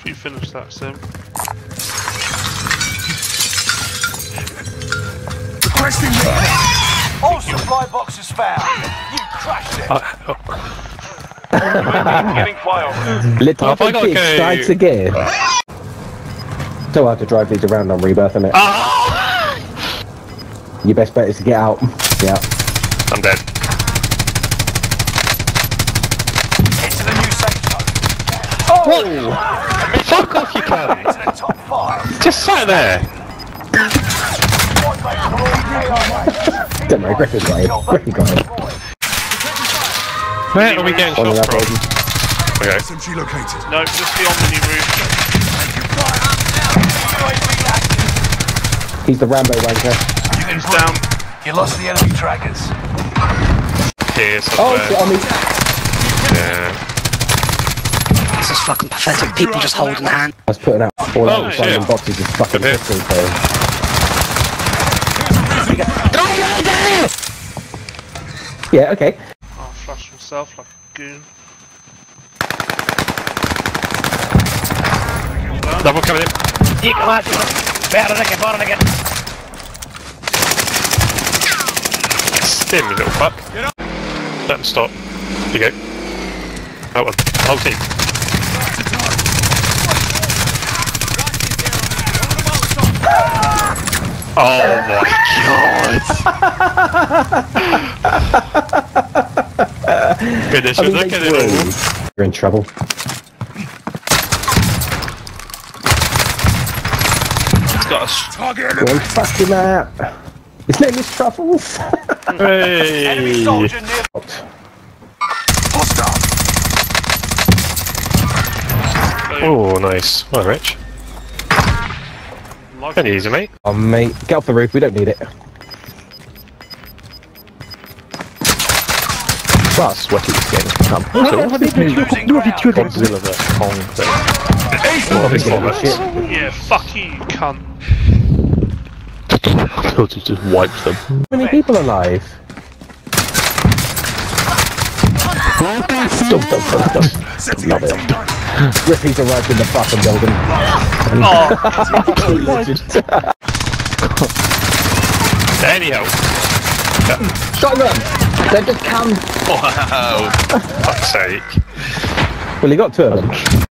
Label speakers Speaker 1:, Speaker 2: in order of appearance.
Speaker 1: You finished that, Sim.
Speaker 2: Requesting me. All supply boxes found. You crashed it. Getting quiet.
Speaker 3: Little bit strikes again. So hard to drive these around on Rebirth, isn't it?
Speaker 4: Ah!
Speaker 3: Your best bet is to get out. Yeah.
Speaker 4: I'm dead.
Speaker 2: Into the new safe zone.
Speaker 4: What? Fuck off, you cunt!
Speaker 2: Into the top 5.
Speaker 4: Just sat there.
Speaker 3: Don't worry, Griffy's got it. Griffy got it.
Speaker 4: Where are we getting
Speaker 3: On the
Speaker 4: shot
Speaker 3: left,
Speaker 4: from?
Speaker 3: Aiden.
Speaker 4: Okay.
Speaker 2: SMG located.
Speaker 1: No, just beyond the new roof.
Speaker 3: He's the Rambo wanker.
Speaker 1: He's down.
Speaker 2: You lost the enemy trackers.
Speaker 4: Here,
Speaker 3: Oh,
Speaker 4: somewhere.
Speaker 3: shit on me.
Speaker 4: Yeah.
Speaker 5: This is fucking pathetic. People just holding hand.
Speaker 3: I was putting out all
Speaker 4: Oh,
Speaker 3: out
Speaker 4: shit.
Speaker 3: random boxes of fucking
Speaker 4: Good hit.
Speaker 3: pistols, so... Yeah, okay.
Speaker 1: Oh, flash himself like a goon.
Speaker 4: Double coming in. Stim, you little fuck. Let him stop. Here you go. That one. Whole team. Oh my god! Goodness,
Speaker 3: I mean,
Speaker 4: look at
Speaker 3: they
Speaker 4: it all.
Speaker 3: grew. You're in trouble.
Speaker 1: He's got a
Speaker 2: Target
Speaker 3: Go on, fuck him out. His name is Truffles.
Speaker 2: enemy
Speaker 4: Hey!
Speaker 2: soldier near. Hostile.
Speaker 4: Oh, nice. Well, Rich. Pretty easy, mate.
Speaker 3: Oh, mate. Get off the roof. We don't need it. Well, sweaty skin. Come.
Speaker 2: Losing ground.
Speaker 4: Godzilla the Kong thing. Oh, this one,
Speaker 3: Shit.
Speaker 1: Yeah, fuck you, you cunt.
Speaker 4: I thought he just wiped them.
Speaker 3: How many people alive? Dum, dum, dum, dum. Love it. Griffy's arrived in the fucking building.
Speaker 4: Anyhow.
Speaker 3: Shotgun! They just come.
Speaker 4: Wow. Fuck's sake.
Speaker 3: Well, he got two of them.